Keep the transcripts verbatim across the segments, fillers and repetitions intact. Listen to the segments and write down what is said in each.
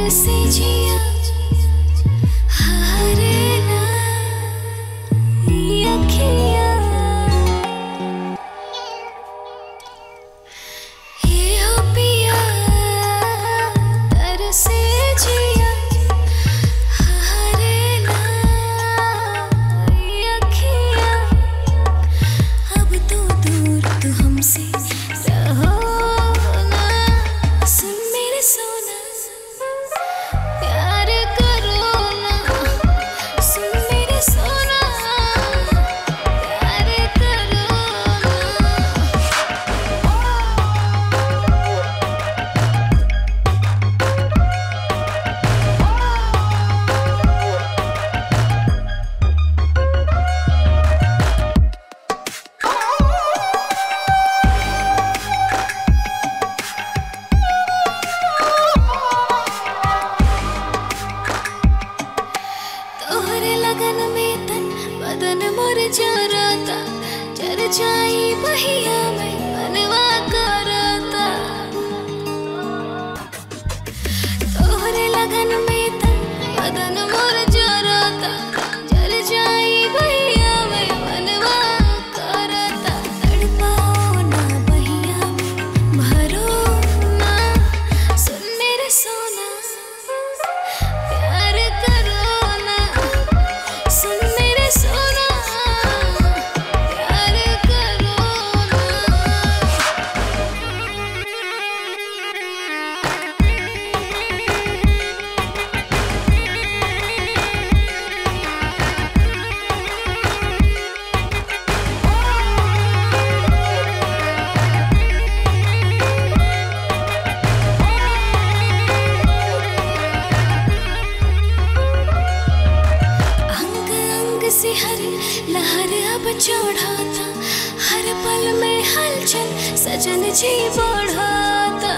से जिया हारे ना ये अखियाँ ये हो पिया तर से जिया हारे ना ये अखियाँ अब तो दूर तू हमसे रहो ना सुन मेरे सोना प्यार करो ना सुन मेरे सोना प्यार करो तोहरे लगन में तन बदन मोर जरता जर जाई बहिया में मनवा करता तोहरे लगन में तन बदन मोर जरता जर जाई बहिया में मनवा करता तड़पाओ ना बहिया में भरो ना सुन मेरे सोना प्यार करो ना सुन मेरे सोना प्यार करो अंग अंग से हर लहर अब चढ़ाता हर पल में हलचल सजन जी बढ़ाता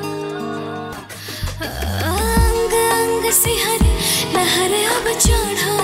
अंग अंग से हर लहर अब चढ़ाता